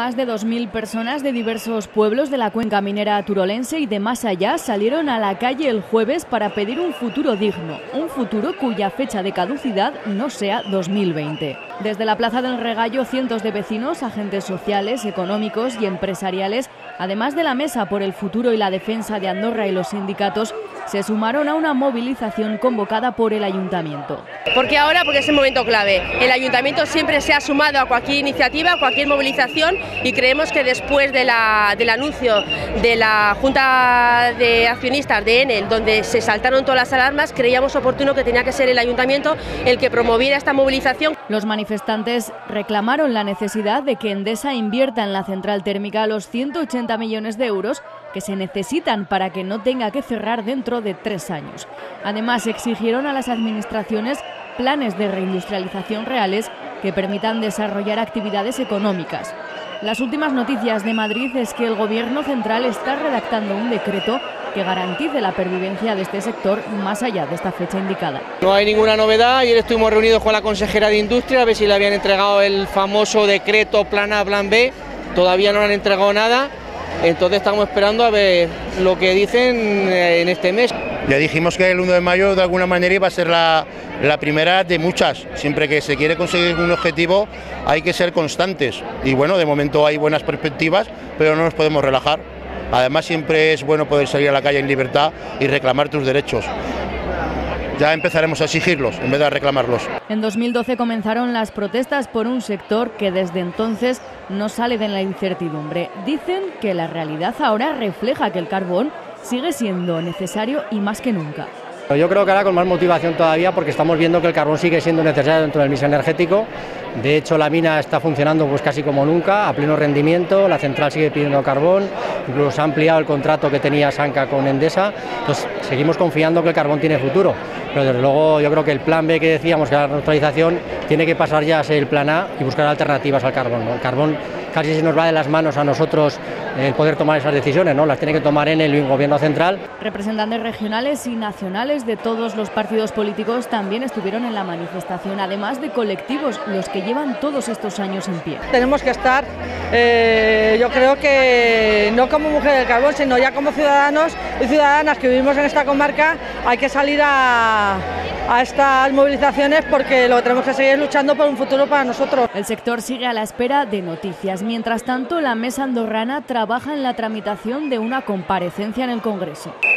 Más de 2.000 personas de diversos pueblos de la cuenca minera turolense y de más allá salieron a la calle el jueves para pedir un futuro digno, un futuro cuya fecha de caducidad no sea 2020. Desde la Plaza del Regallo, cientos de vecinos, agentes sociales, económicos y empresariales, además de la Mesa por el Futuro y la Defensa de Andorra y los sindicatos, se sumaron a una movilización convocada por el Ayuntamiento. Porque ahora, porque es el momento clave. El Ayuntamiento siempre se ha sumado a cualquier iniciativa, a cualquier movilización, y creemos que después del anuncio de la Junta de Accionistas de Enel, donde se saltaron todas las alarmas, creíamos oportuno que tenía que ser el Ayuntamiento el que promoviera esta movilización. Los manifestantes reclamaron la necesidad de que Endesa invierta en la central térmica los 180 millones de euros que se necesitan para que no tenga que cerrar dentro de 3 años. Además, exigieron a las administraciones planes de reindustrialización reales que permitan desarrollar actividades económicas. Las últimas noticias de Madrid es que el Gobierno central está redactando un decreto que garantice la pervivencia de este sector más allá de esta fecha indicada. No hay ninguna novedad. Ayer estuvimos reunidos con la consejera de Industria a ver si le habían entregado el famoso decreto Plan A, Plan B. Todavía no le han entregado nada. Entonces estamos esperando a ver lo que dicen en este mes. Ya dijimos que el 1 de mayo de alguna manera iba a ser la primera de muchas. Siempre que se quiere conseguir un objetivo hay que ser constantes. Y bueno, de momento hay buenas perspectivas, pero no nos podemos relajar. Además siempre es bueno poder salir a la calle en libertad y reclamar tus derechos. Ya empezaremos a exigirlos en vez de a reclamarlos. En 2012 comenzaron las protestas por un sector que desde entonces no sale de la incertidumbre. Dicen que la realidad ahora refleja que el carbón sigue siendo necesario y más que nunca. Yo creo que ahora con más motivación todavía, porque estamos viendo que el carbón sigue siendo necesario dentro del mix energético. De hecho, la mina está funcionando pues casi como nunca, a pleno rendimiento, la central sigue pidiendo carbón, incluso se ha ampliado el contrato que tenía Sanca con Endesa. Entonces, seguimos confiando que el carbón tiene futuro, pero desde luego yo creo que el plan B que decíamos, que era la neutralización, tiene que pasar ya a ser el plan A y buscar alternativas al carbón, ¿no? El carbón casi se nos va de las manos a nosotros el poder tomar esas decisiones, ¿no? Las tiene que tomar en el Gobierno central. Representantes regionales y nacionales de todos los partidos políticos también estuvieron en la manifestación, además de colectivos, los que llevan todos estos años en pie. Tenemos que estar, yo creo que no como mujeres del carbón, sino ya como ciudadanos y ciudadanas que vivimos en esta comarca, hay que salir a estas movilizaciones porque lo que tenemos que seguir es luchando por un futuro para nosotros. El sector sigue a la espera de noticias. Mientras tanto, la Mesa andorrana trabaja en la tramitación de una comparecencia en el Congreso.